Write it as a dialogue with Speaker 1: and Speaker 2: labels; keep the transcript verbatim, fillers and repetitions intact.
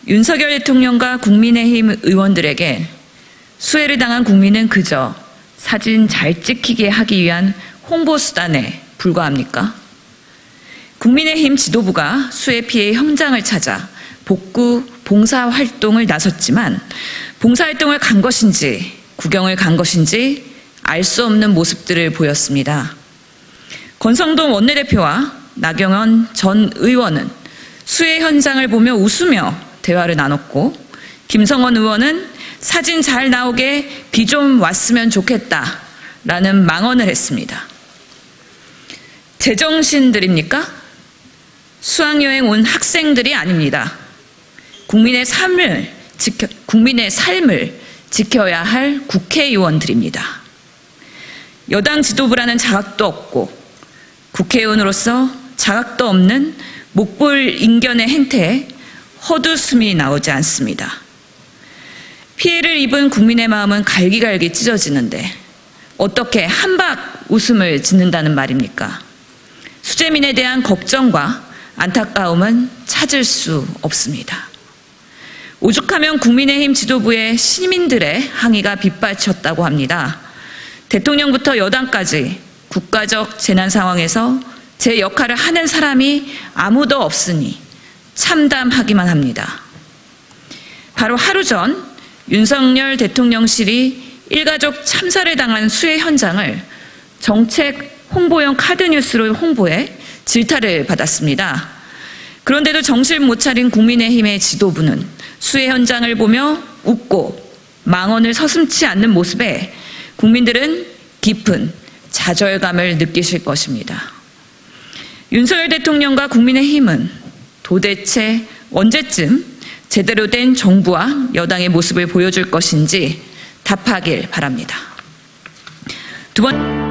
Speaker 1: 윤석열 대통령과 국민의힘 의원들에게 수혜를 당한 국민은 그저 사진 잘 찍히게 하기 위한 홍보수단에 불과합니까? 국민의힘 지도부가 수해 피해 현장을 찾아 복구, 봉사활동을 나섰지만 봉사활동을 간 것인지 구경을 간 것인지 알 수 없는 모습들을 보였습니다. 권성동 원내대표와 나경원 전 의원은 수해 현장을 보며 웃으며 대화를 나눴고, 김성원 의원은 사진 잘 나오게 비 좀 왔으면 좋겠다라는 망언을 했습니다. 제정신들입니까? 수학여행 온 학생들이 아닙니다. 국민의 삶을 지켜, 국민의 삶을 지켜야 할 국회의원들입니다. 여당 지도부라는 자각도 없고 국회의원으로서 자각도 없는 목볼 인견의 행태에 헛웃음이 나오지 않습니다. 피해를 입은 국민의 마음은 갈기갈기 찢어지는데 어떻게 한박 웃음을 짓는다는 말입니까? 수재민에 대한 걱정과 안타까움은 찾을 수 없습니다. 오죽하면 국민의힘 지도부의 시민들의 항의가 빗발쳤다고 합니다. 대통령부터 여당까지 국가적 재난 상황에서 제 역할을 하는 사람이 아무도 없으니 참담하기만 합니다. 바로 하루 전 윤석열 대통령실이 일가족 참사를 당한 수해 현장을 정책 홍보용 카드뉴스로 홍보해 질타를 받았습니다. 그런데도 정신 못 차린 국민의힘의 지도부는 수해 현장을 보며 웃고 망언을 서슴지 않는 모습에 국민들은 깊은 좌절감을 느끼실 것입니다. 윤석열 대통령과 국민의힘은 도대체 언제쯤 제대로 된 정부와 여당의 모습을 보여줄 것인지 답하길 바랍니다. 두 번...